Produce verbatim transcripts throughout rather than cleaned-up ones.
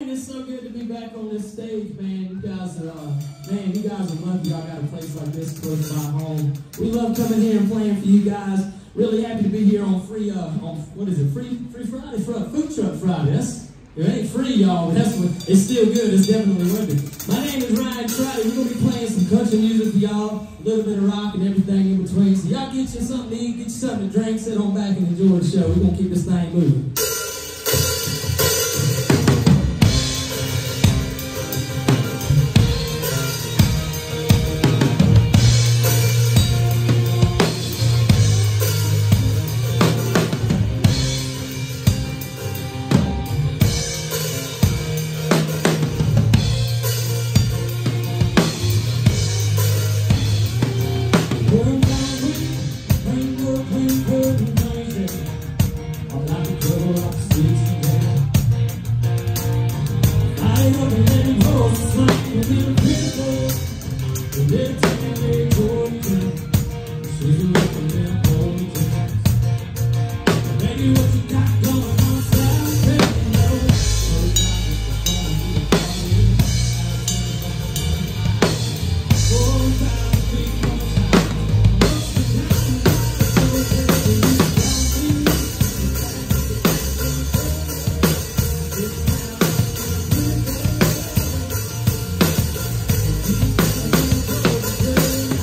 man, it's so good to be back on this stage, man. You guys are, uh, man, you guys are lucky y'all got a place like this close to my home. We love coming here and playing for you guys. Really happy to be here on free, uh, on, what is it, Free Free Friday, Food Truck Friday. That's, it ain't free, y'all, but that's what, it's still good. It's definitely worth it. My name is Ryan Trotty. We're going to be playing some country music for y'all, a little bit of rock and everything in between. So y'all get you something to eat, get you something to drink, sit on back and enjoy the show. We're going to keep this thing moving. We'll be right back.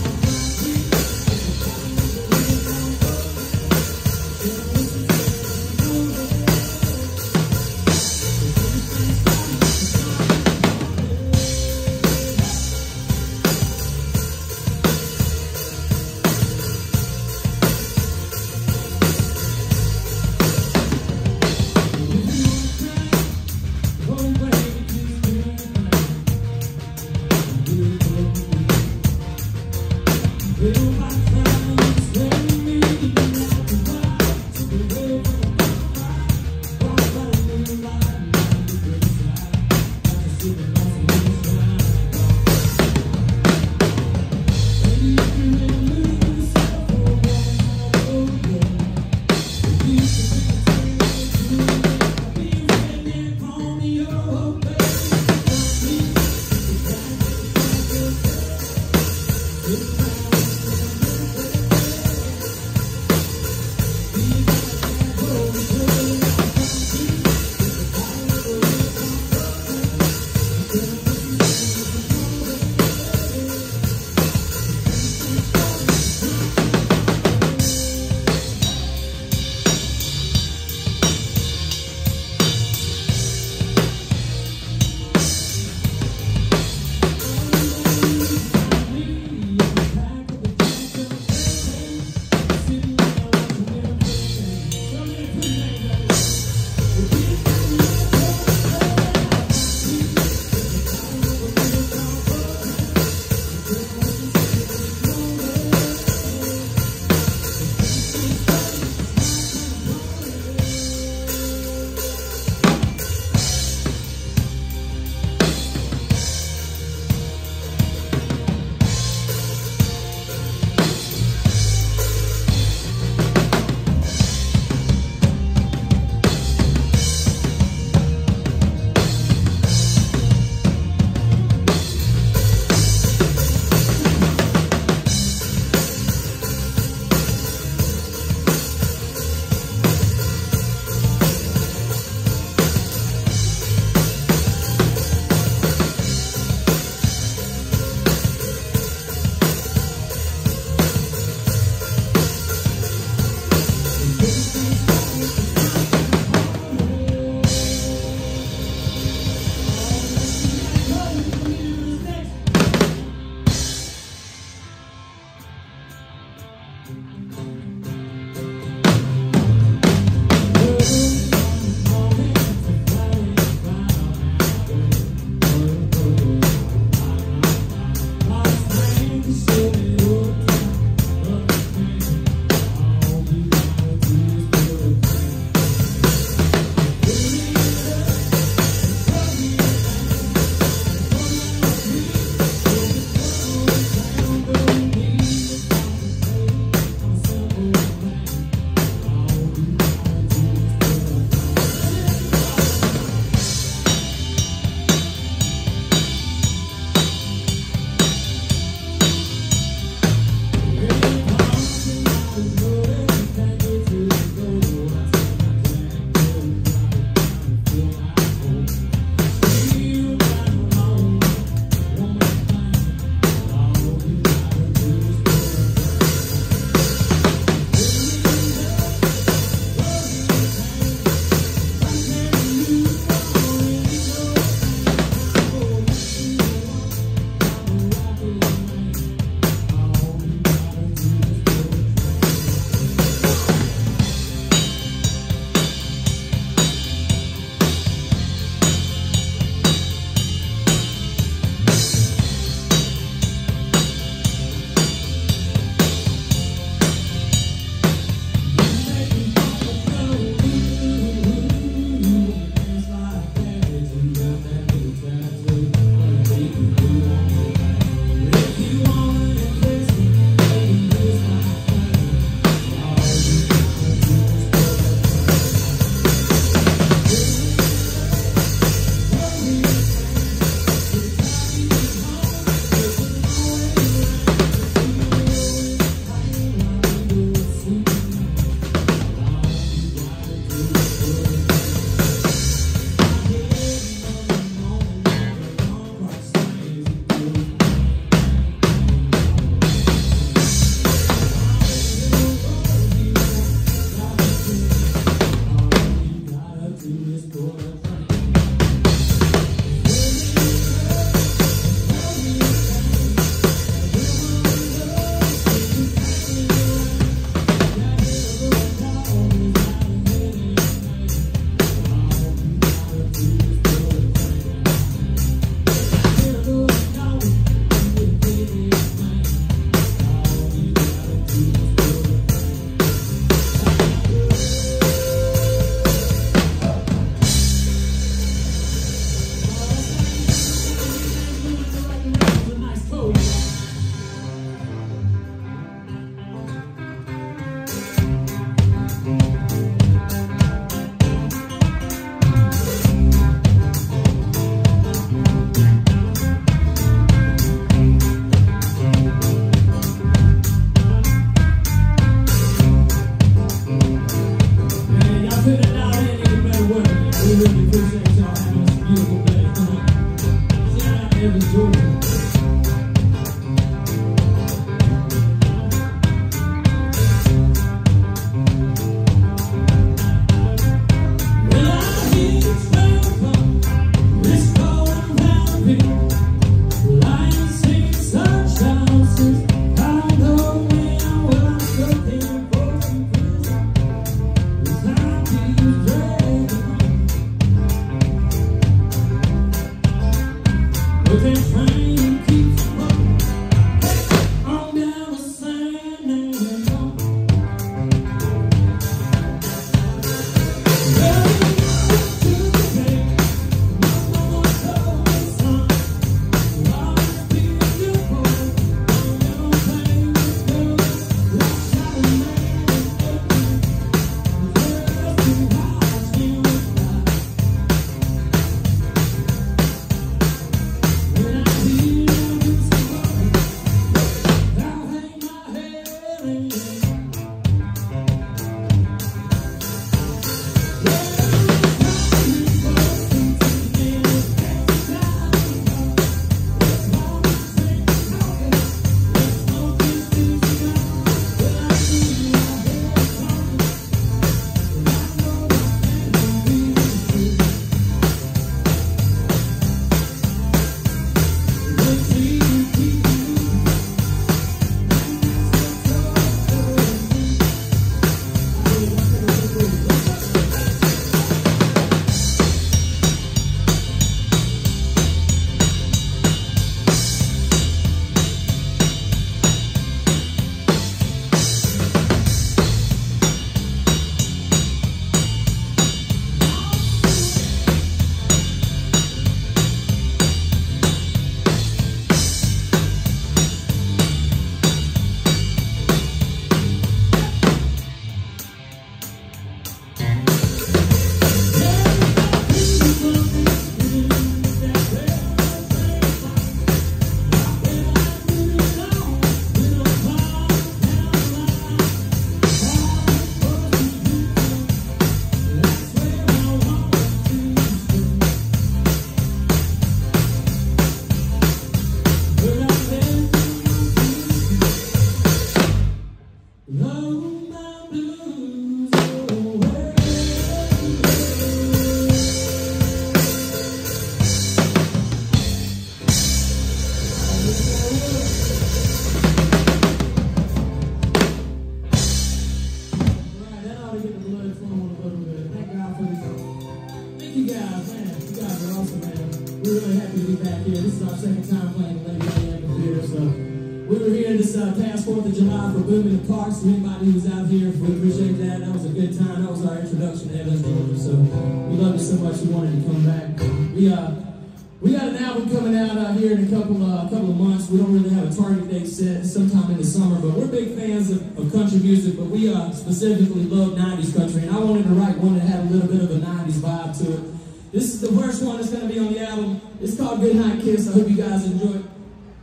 We're really happy to be back here. This is our second time playing the Lady A Amphitheater, so we were here this uh, past fourth of July for Boom in the Park, so anybody who was out here, we appreciate that. That was a good time. That was our introduction to Evans, Georgia, so we loved it so much we wanted to come back. We uh, we got an album coming out uh, here in a couple uh, couple of months. We don't really have a target date set, sometime in the summer, but we're big fans of, of country music, but we uh, specifically love nineties country, and I wanted to write one that had a little bit of a nineties vibe to it. This is the first one that's going to be on the album. It's called Goodnight Kiss. I hope you guys enjoy it.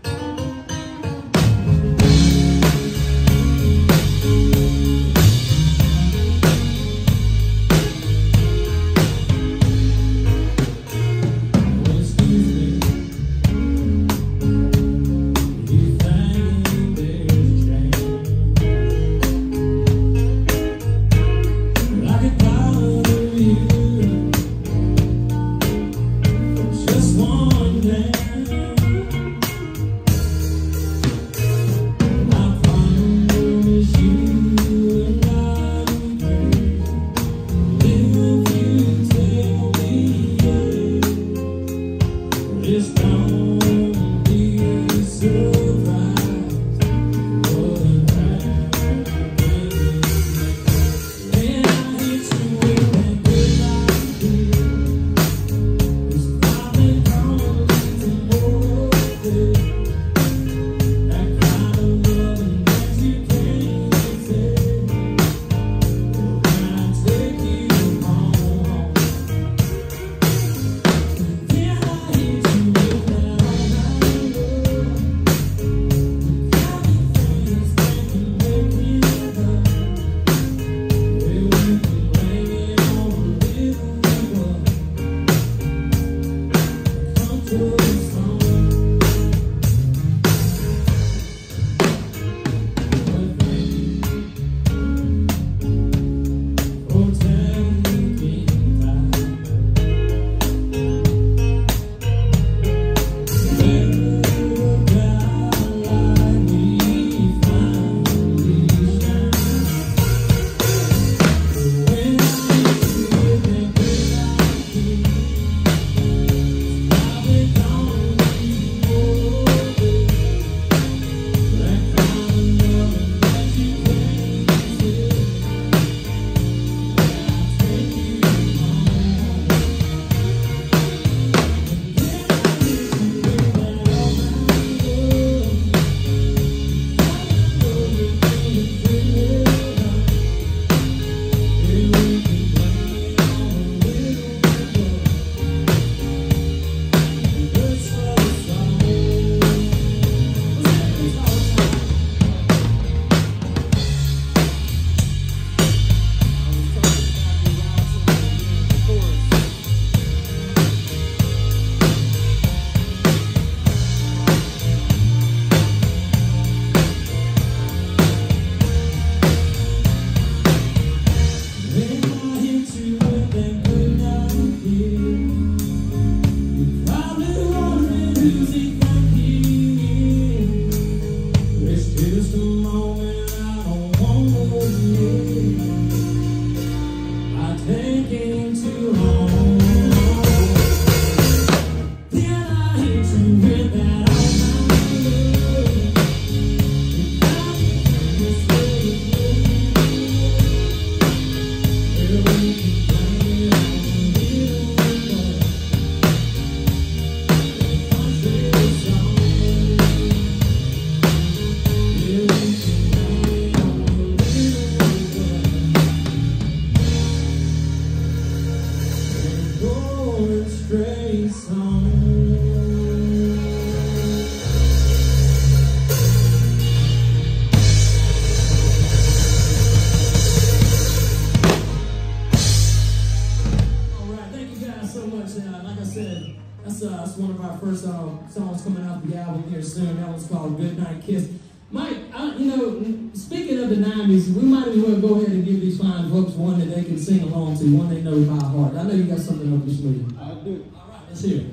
First uh, song's coming out the album here soon. That one's called Goodnight Kiss. Mike, I, you know, speaking of the nineties, we might as well go ahead and give these fine folks one that they can sing along to, one they know by heart. I know you got something up your sleeve. I do. All right, let's hear it.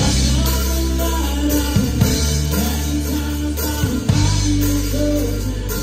Time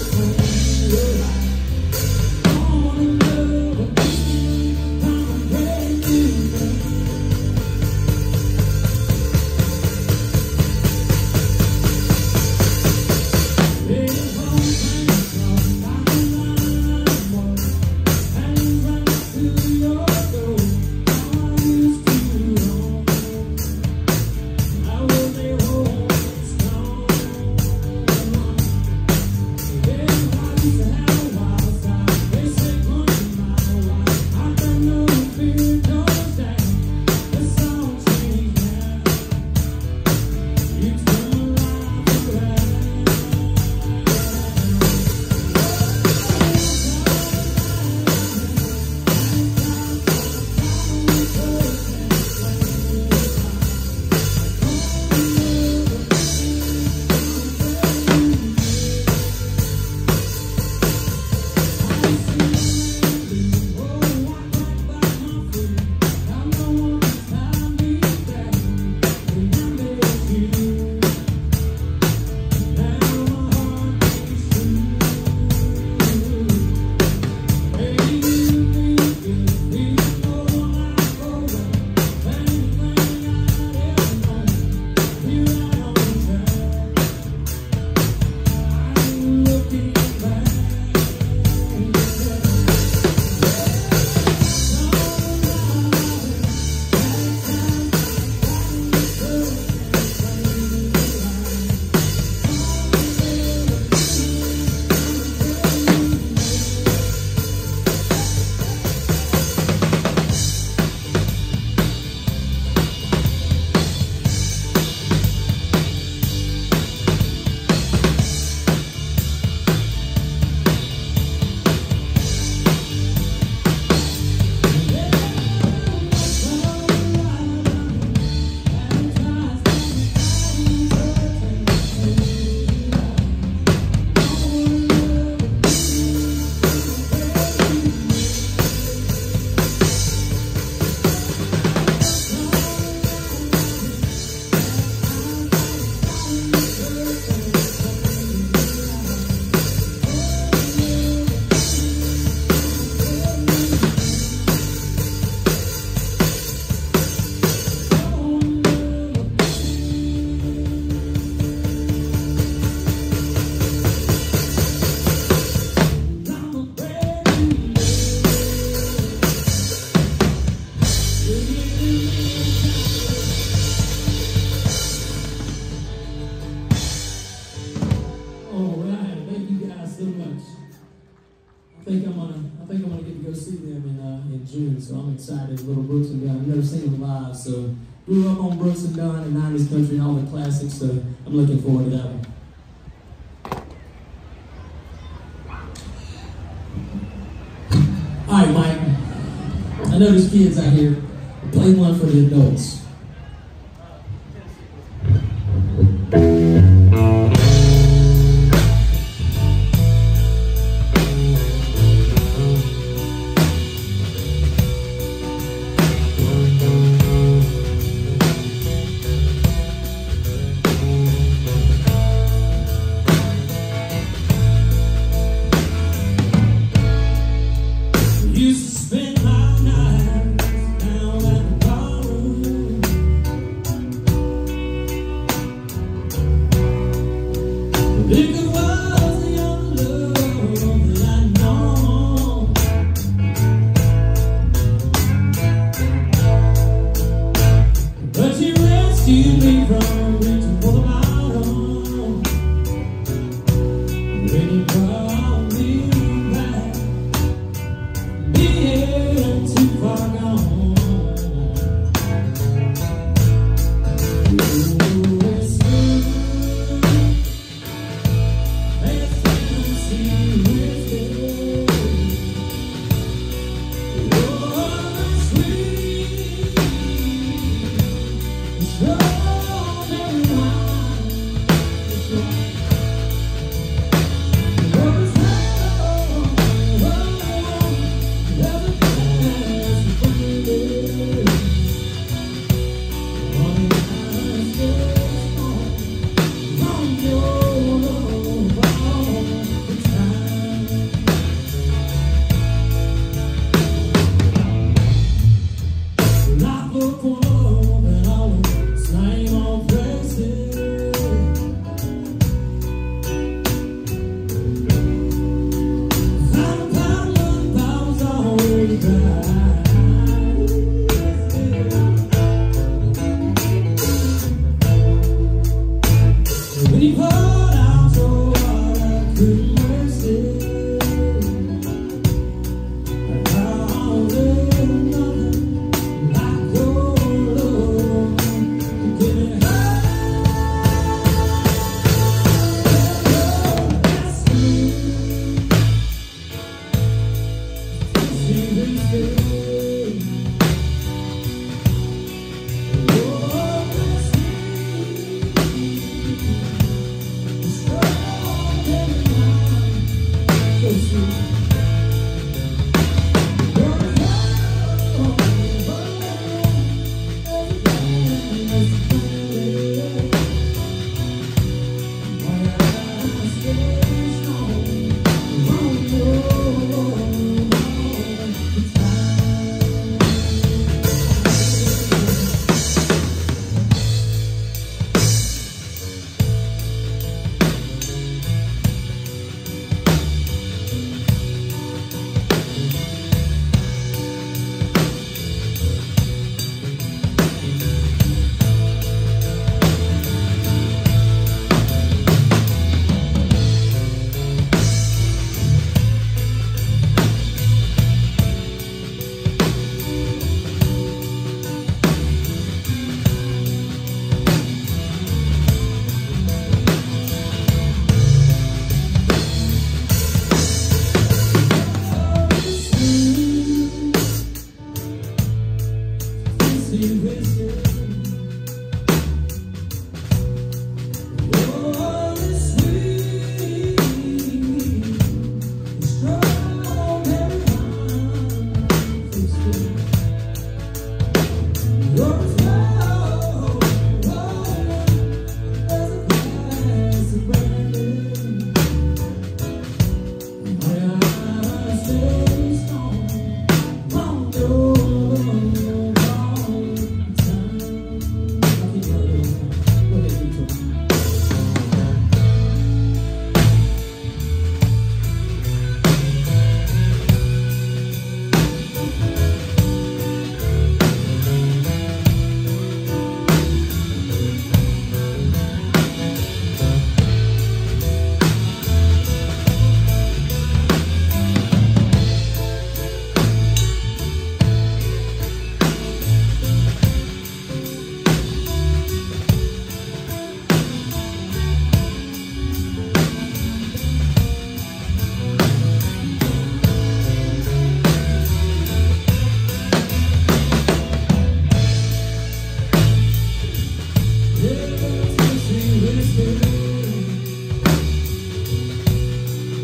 think I'm gonna, I think I'm gonna get to go see them in uh, in June. So I'm excited. Little Brooks and Dunn. I've never seen them live, so grew up on Brooks and Dunn and nineties country and all the classics. So I'm looking forward to that one. All right, Mike. I know there's kids out here. Play one for the adults.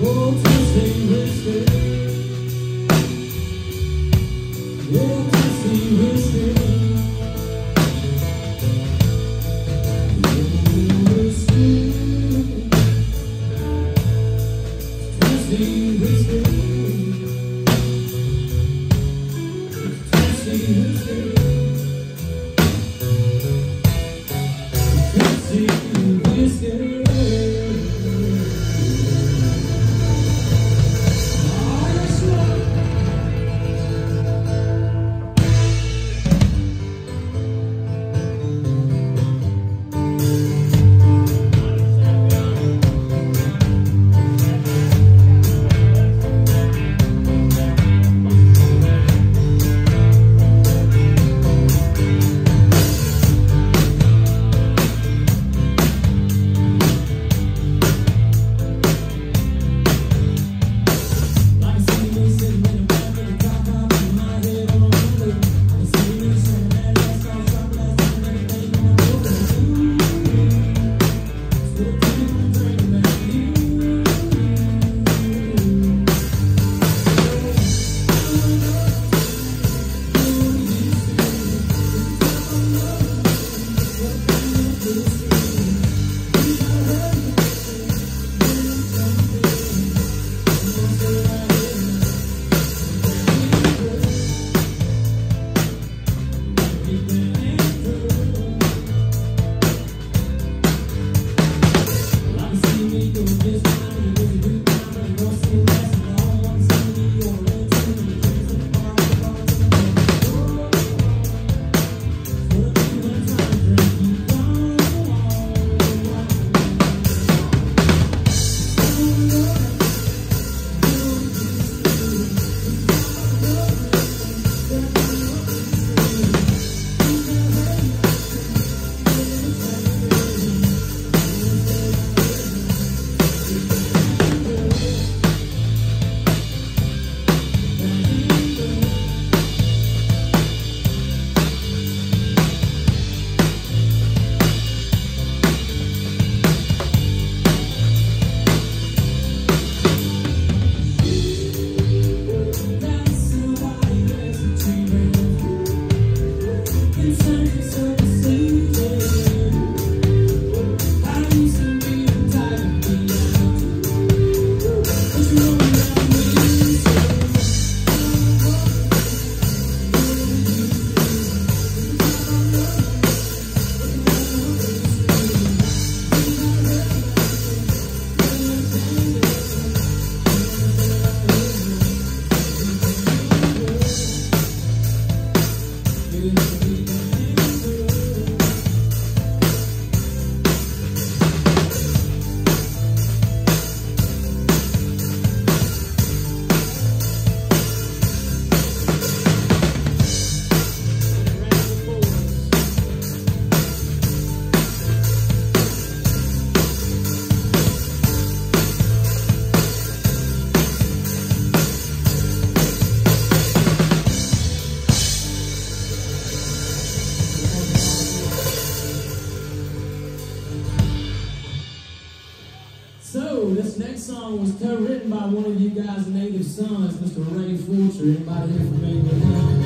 This next song was co-written by one of you guys' native sons, Mister Ray Fulcher. Anybody here familiar with him?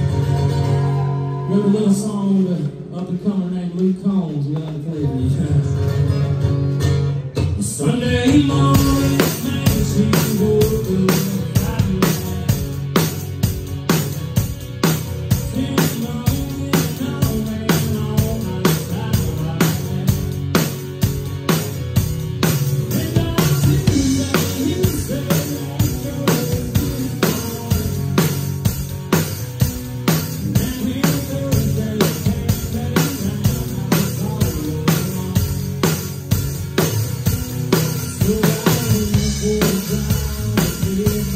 Wrote a little song with an up-and-comer named Luke Combs. We'll have to play it for you guys. Sunday morning, man, she woke up. So I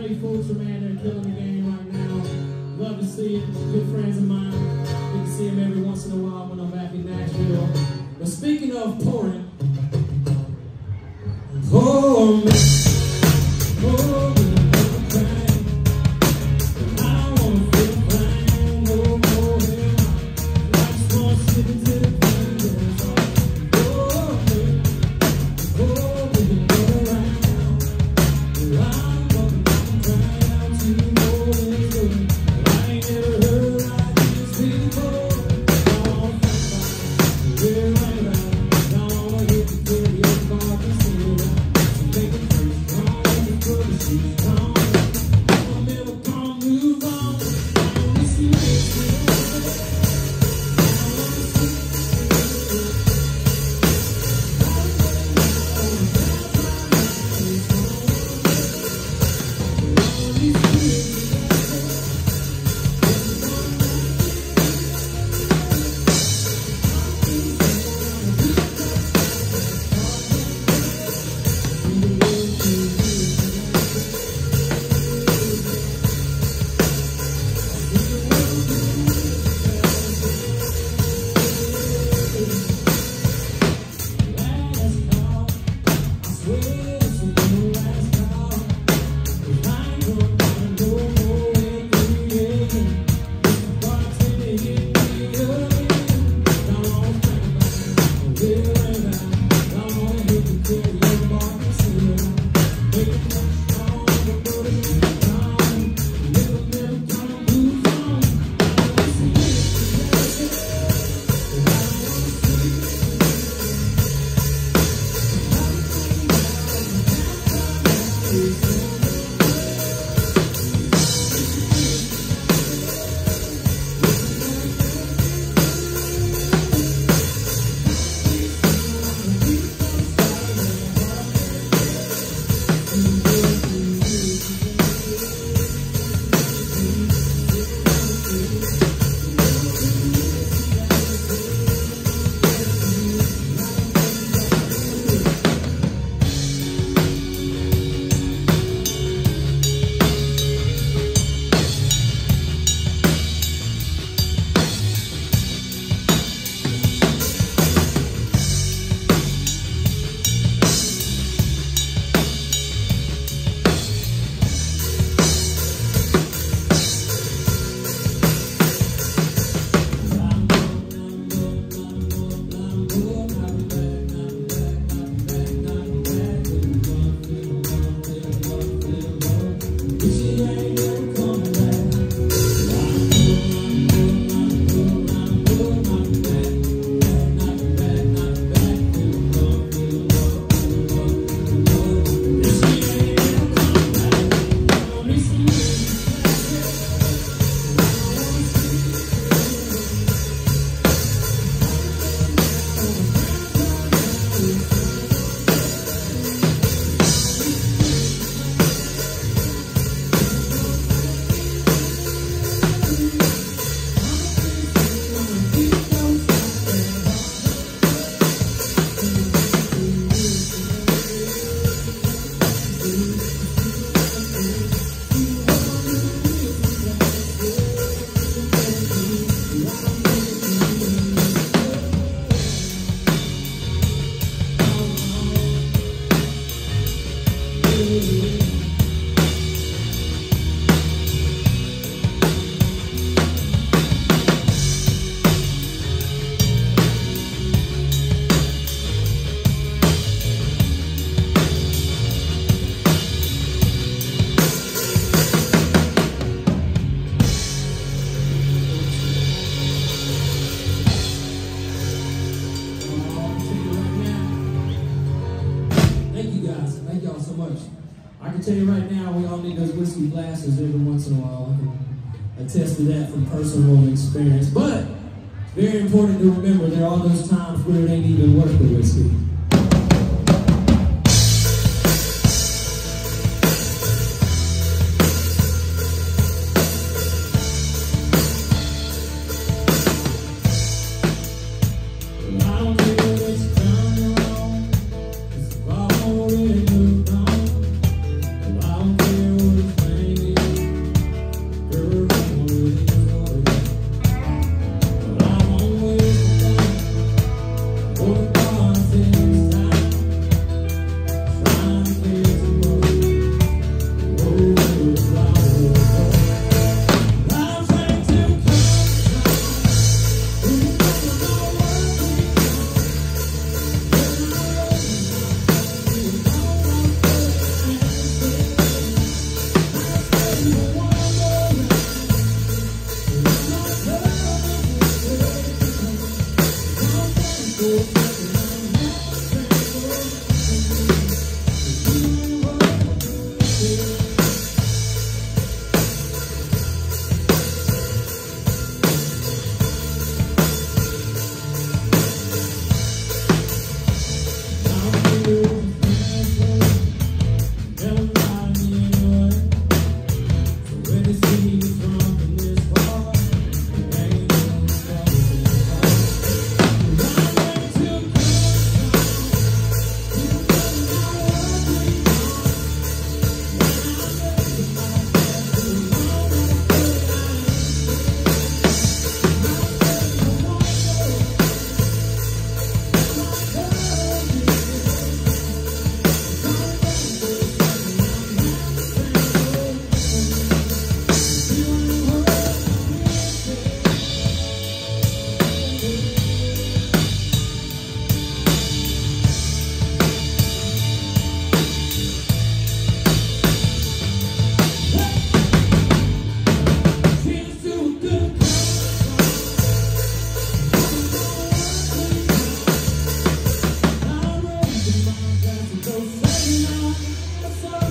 Kelly Fulcher, man, they're killing the game right now. Love to see it. Good friends of mine. Get to see them every once in a while when I'm back in Nashville. But speaking of pouring, pour me, pour me. Tell you right now, we all need those whiskey glasses every once in a while. I can attest to that from personal experience. But it's very important to remember there are those times where it ain't even worth the whiskey. Already moved on. I don't care what it's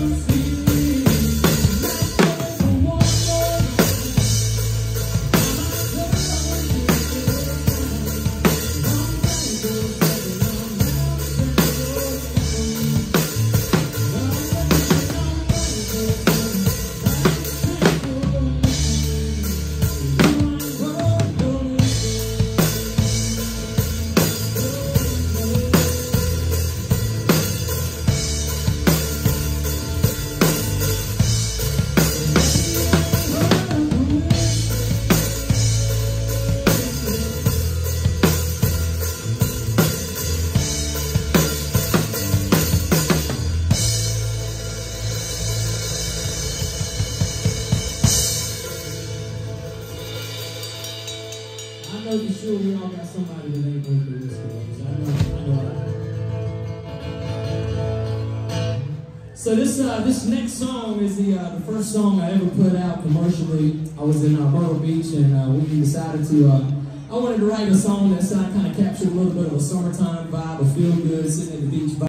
I know for sure we all got somebody that ain't going through this with us. I know, I know I do. So this uh, this next song is the uh, the first song I ever put out commercially. I was in uh, Myrtle Beach, and uh, we decided to. Uh, I wanted to write a song that kind of captured a little bit of a summertime vibe, a feel good, sitting at the beach.